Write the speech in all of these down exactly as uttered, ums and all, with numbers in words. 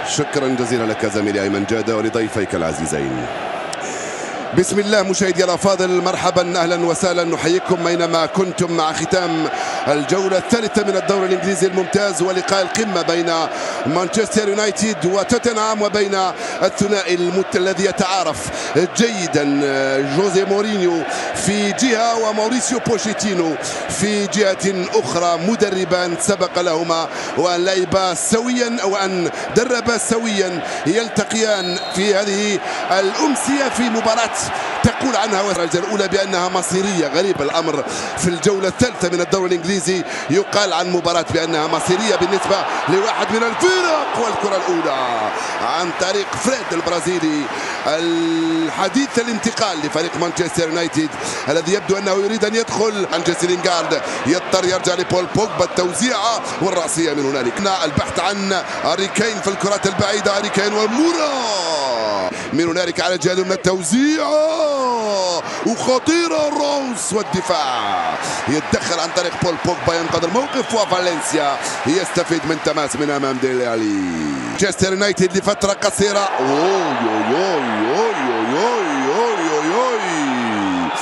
شكرا جزيلا لك زميلي أيمن جادة ولضيفيك العزيزين. بسم الله مشاهدي الأفاضل، مرحبا أهلا وسهلا، نحييكم أينما كنتم مع ختام الجولة الثالثة من الدوري الإنجليزي الممتاز ولقاء القمة بين مانشستر يونايتد وتوتنهام وبين الثنائي المت الذي يتعارف جيدا جوزيه مورينيو في جهة وماوريسيو بوشيتينو في جهة أخرى، مدربان سبق لهما وأن لعبا سويا أو أن دربا سويا يلتقيان في هذه الأمسية في مباراة تقول عنها الدرجة الأولى بأنها مصيرية. غريب الأمر في الجولة الثالثة من الدوري الإنجليزي يقال عن مباراة بأنها مصيرية بالنسبة لواحد من الفرق، والكرة الأولى عن طريق فريد البرازيلي الحديث الانتقال لفريق مانشستر يونايتد الذي يبدو أنه يريد أن يدخل عن جيسي لينغارد، يضطر يرجع لبول بوجبا، التوزيعة والرأسية من هنالك. البحث عن هاري كين في الكرات البعيدة، هاري كين والمرة من هنالك على الجهة اليمنى، التوزيعة وخطيرة روس والدفاع يتدخل عن طريق بول بوجبا، ينقذ الموقف وفالنسيا يستفيد من تماس من امام ديلي علي. مانشستر يونايتد لفترة قصيرة، أوي أوي أوي أوي أوي أوي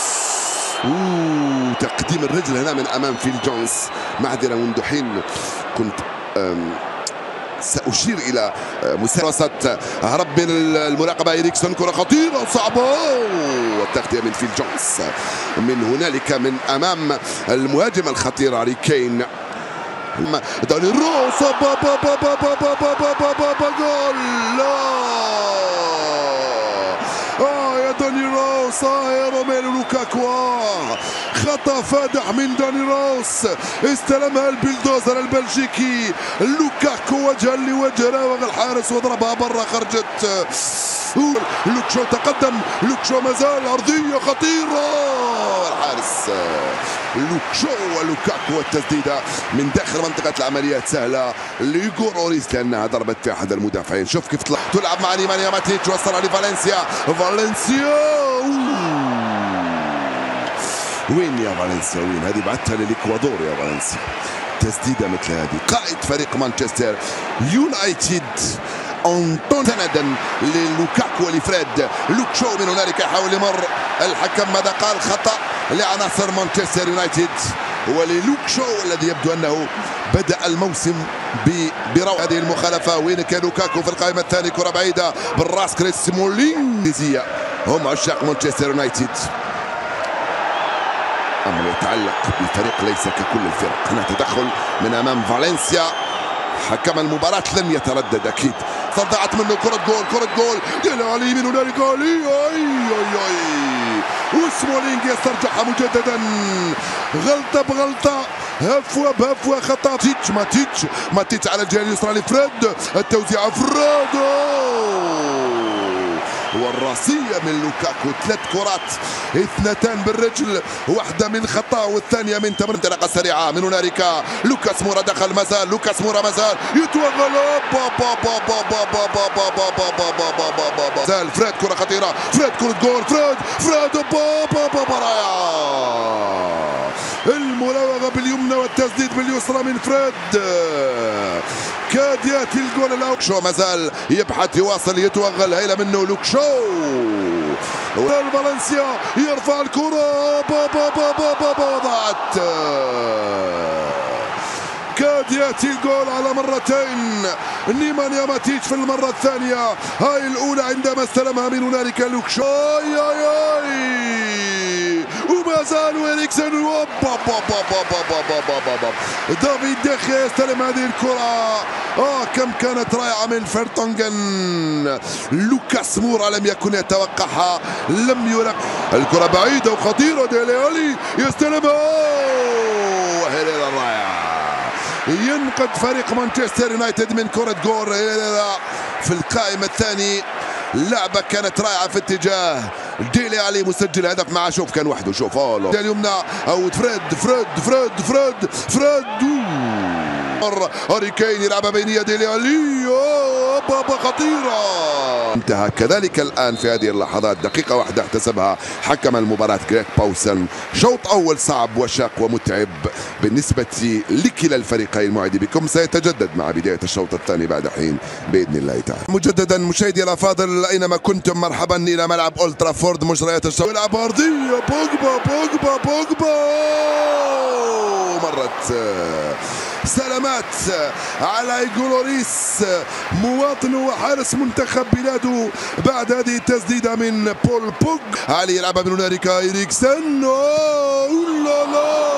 أوه تقديم الرجل هنا من امام فيل جونز. معذرة منذ حين كنت سأشير إلى مساوسة هرب من المراقبة إريكسون، كرة خطيرة وصعبة والتغطية من فيل جونز من هنالك من أمام المهاجم الخطير هاري كين. داني روس بابا بابا بابا بابا بابا جول، لا آه يا داني روس، آه يا روميلو لوكاكو، خطأ فادح من داني روس، استلمها البلدوزر البلجيكي لوكاكو وجها لوجه، راوغ الحارس وضربها برا، خرجت. لوكشو تقدم، لوكشو مازال أرضية خطيرة، الحارس لوكشو ولوكاكو، التسديدة من داخل منطقة العمليات سهلة لإيغور أوريس لأنها ضربت في أحد المدافعين. شوف كيف تلعب مع نيمانيا ماتيتش، وصلها لفالنسيا، فالنسيا وين يا فالنسيا وين؟ هذه بعتها للإكوادور يا فالنسيا. تسديدة مثل هذه، قائد فريق مانشستر يونايتد أنطون سندا للوكاكو ولفريد. لوكشو من هنالك يحاول يمر، الحكم ماذا قال؟ خطأ لعناصر مانشستر يونايتد وللوكشو الذي يبدو أنه بدأ الموسم بروعة. هذه المخالفة، وين كان لوكاكو في القائمة الثانية؟ كرة بعيدة بالراس، كريس سمولين. هم عشاق مانشستر يونايتد، أمر يتعلق بالفريق ليس ككل الفرق. هنا تدخل من أمام فالنسيا، حكم المباراة لن يتردد أكيد. صدعت منه كرة جول، كرة جول ديلي علي من هنالك، علي أي أي أي وسمولينج يسترجعها مجددا، غلطة بغلطة، هفوة بهفوة، خطأ. تيتش ماتيتش ماتيتش على الجهة اليسرى لفريد، التوزيعة فريد والراسية من لوكاكو. ثلاث كرات، اثنتان بالرجل، واحدة من خطأ والثانية من تمرير. انطلاقة سريعة من هنالك، لوكاس مورا دخل، مازال لوكاس مورا مازال يتوغل، مازال فريد، كرة خطيرة، فريد كرة جول، فريد فريد بابا بابا رايع، المراوغة باليمنى والتسديد باليسرى من فريد، كاد ياتي الجول الاول. شو مازال يبحث، يواصل، يتوغل، هيله منه لوكشو، فالنسيا يرفع الكرة، بابا بابا بابا وضعت، كاد ياتي الجول على مرتين. نيمانيا ماتيتش في المرة الثانية، هاي الأولى عندما استلمها من هنالك لوكشو، اي اي اي وما زال إريكسون، دافيد دخيا يستلم هذه الكرة. اه كم كانت رائعة من فرتونغن، لوكاس مورا لم يكن يتوقعها، لم يلق الكرة بعيدة وخطيرة، ديلي علي يستلمها، وهيريرا رائع، ينقذ فريق مانشستر يونايتد من كرة جول في القائمة الثانية. اللعبة كانت رائعة في اتجاه ديلي علي، مسجل هدف معه، شوف كان وحده، شوف هولو اليمنى او فريد فريد فريد فريد فريد هاري كين يلعبها بين يدي ديلي علي، بابا خطيرة، انتهى كذلك الآن في هذه اللحظات دقيقة واحدة احتسبها حكم المباراة غريغ باوسن. شوط أول صعب وشاق ومتعب بالنسبة لكلا الفريقين. موعدي بكم سيتجدد مع بداية الشوط الثاني بعد حين بإذن الله تعالى. مجددا مشاهدي الأفاضل أينما كنتم مرحبا إلى ملعب أولد ترافورد مجريات الشوط. يلعب أرضية بوجبا بوجبا بوجبا مرت سلامات على إيغولوريس مواطن وحارس منتخب بلاده بعد هذه التسديدة من بول بوج. علي يلعبها من هنالك إريكسن. لا لا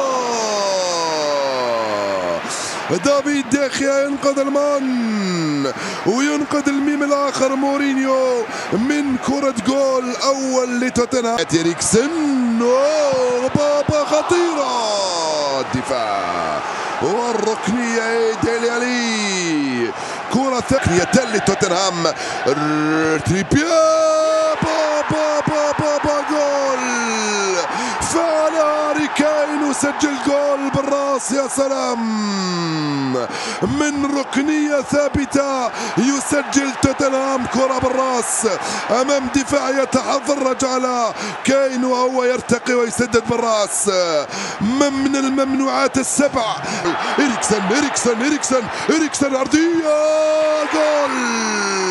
دافيد ديخيا ينقذ المان وينقذ الميم الآخر مورينيو من كرة جول أول لتوتنهام. إريكسن بابا خطيرة الدفاع والركنية ديلي علي كرة ثانية لتوتنهام. تريبيا بابا بابا بابا جول فعل هاري كين وسجل جول بالراس. يا سلام من ركنية ثابتة يسجل توتنهام كرة بالراس أمام دفاع يتحضرج على كين وهو يرتقي ويسدد بالراس من الممنوعات السبع. إريكسن إريكسن إريكسن إريكسن أرضية جول.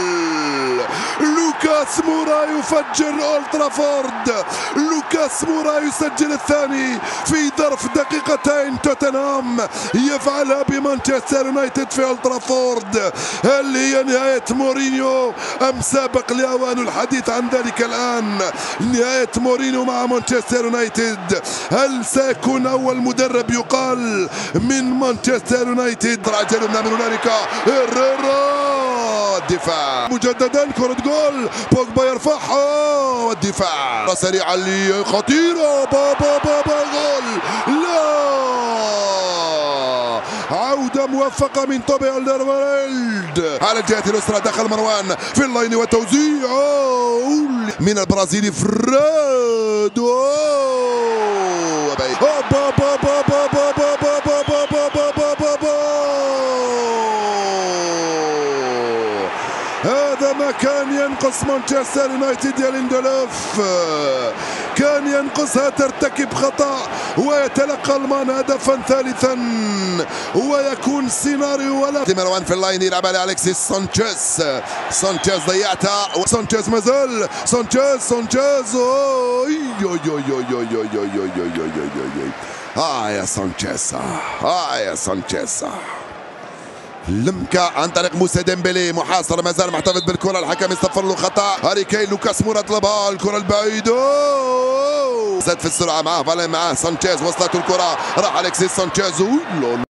لوكاس مورا يفجر أولد ترافورد. لوكاس مورا يسجل الثاني في ظرف دقيقتين. توتنهام يفعلها بمانشستر يونايتد في أولد ترافورد. هل هي نهاية مورينيو أم سابق لأوان الحديث عن ذلك الآن؟ نهاية مورينيو مع مانشستر يونايتد. هل سيكون أول مدرب يقال من مانشستر يونايتد؟ راجلنا من هنالك الدفاع مجددا كرة جول بوجبا يرفعها والدفاع سريعة اللي خطيرة بابا بابا جول. لا عودة موفقة من توبي ألدرweireld على الجهة اليسرى. دخل مروان في اللاين وتوزيع من البرازيلي فراد. بابا بابا بابا بابا بابا بابا هذا ما كان ينقص مانشستر يونايتد يا ليندلوف. كان ينقصها ترتكب خطأ ويتلقى المان هدفا ثالثا ويكون سيناريو ولا. مروان في اللاين يلعب على أليكسيس سانشيز. سانشيز ضيعتها سانشيز مازال سانشيز سانشيز اه يا سانشيز اه يا سانشيز. لمكا عن طريق موسى ديمبلي محاصر مازال محتفظ بالكره. الحكم يصفر له خطا. هاري كين لوكاس مورا طلبها الكره البعيده زاد في السرعه معاه فالين معاه سانشيز وصلت الكره راح اليكسيس سانشيز.